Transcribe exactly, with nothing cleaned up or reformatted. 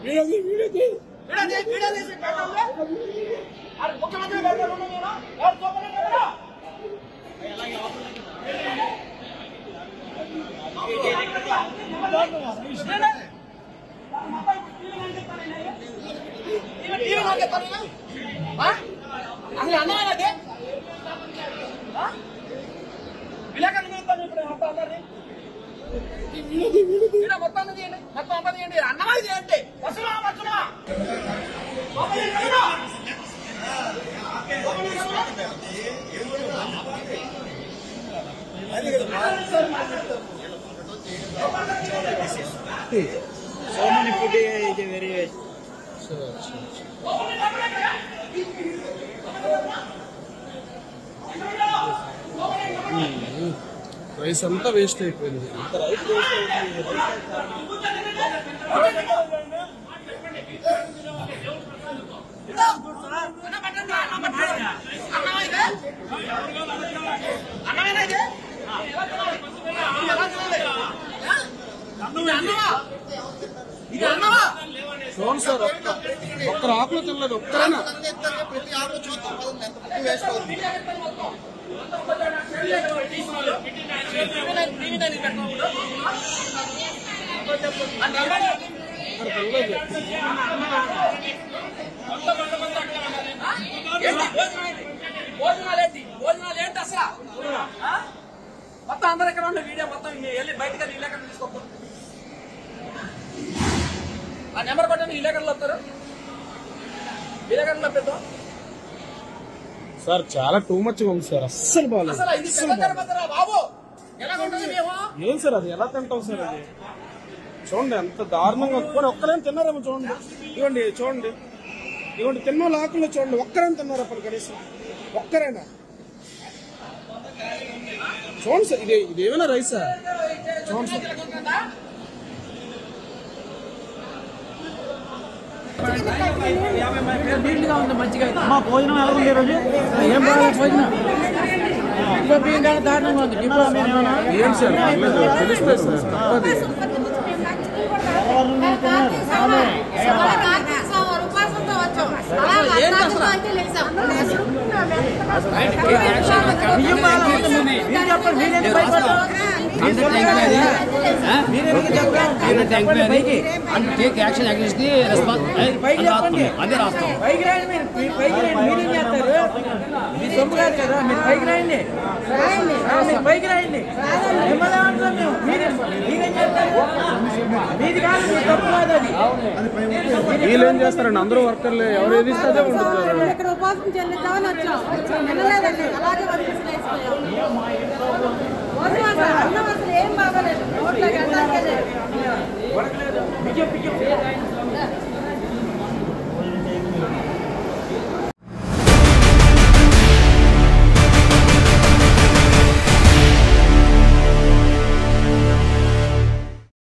ముఖ్యమంత్రి అసలు అన్నది విలేకరులు ఇప్పుడు మొత్తం తీయండి మొత్తం అంతా తీయండి అన్నమా చేయండి వస్తున్నా వస్తున్నా So many footage is very sure, sure, rice అంతా వేస్ట్ అయిపోయింది. రైస్ వేస్ట్ అయిపోయింది. చూడండి సార్, ఒక్క ఆకులు తినలేదు ఒక్కరైనా. ప్రతి ఆకులు చూద్దాం వేస్ట్ అవుతుంది. భోజనాలేంటి భోజనాలు ఏంటి అసలు మొత్తం అందరు ఎక్కడ ఉండే వీడియో మొత్తం వెళ్ళి బయటకు విలేకరులు తీసుకోకూడదు. ఆ నెంబర్ కొట్టండి, విలేకరులు వస్తారు. విలేకరులు పెద్దాం సార్ చాలా టూ మచ్ ఉంది సార్, అస్సలు బాగాలేదు. అసలు ఇది పెద్ద తిరుపతిరా బాబు, ఎలా ఉంటుంది మేము ఏం సార్ అది ఎలా తింటాం సార్ అది? చూడండి ఎంత దారుణంగా. కూడా ఒక్కరైనా తిన్నారేమో చూడండి. ఇవ్వండి చూడండి, ఇవ్వండి తిన్న ఆకుల్లో చూడండి, ఒక్కరైనా తిన్నారు అప్పుడు కనీసం ఒక్కరైనా. చూడండి సార్, ఇది ఇదేమైనా రైసా? చూడండి సార్, నీట్గా ఉంది మంచిగా. మా భోజనం ఎలా ఉంది ఈరోజు? ఏం బాగాలేదు భోజనం. ఇంకో బియ్యం కానీ దారుణంగా ఉంది. డిప్లో ఏం సార్ తెలుస్తుంది సార్ తప్పది. బియ్యం బాగా మీరు చెప్పండి, మీరేంటి భయపడ్డారు? take action against the response. పైకి చెప్పండి, పైకి రాయండి. మీరు పైకి రాయండి, మీరేం చేస్తారు? మీ సొమ్ము కాదు కదా, మీరు పైకి రాయండి. మీరు పైకి రాయండి. మిమ్మల్ని ఏమంటున్నాం మేము? మీరేం మీరేం చేస్తారు? మీది కాదు, మీ తప్పు కాదు అది. వీళ్ళు ఏం చేస్తారండి? అందరూ వర్కర్లు ఎవరు ఏది ఇస్తే అదే ఉంటున్నారు. ఇక్కడ ఉపాసం చెల్లిద్దామని వచ్చాం, వెళ్ళలేదండి. అలాగే వదిలేసి వేసుకున్నాం. అన్నం అసలు ఏం బాగాలేదు, నోట్లోకి వెళ్ళాలి. బియ్యం బియ్యం